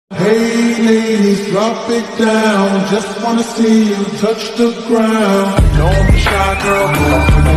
Hey ladies, drop it down. Just wanna see you touch the ground. Don't be shy, girl, move.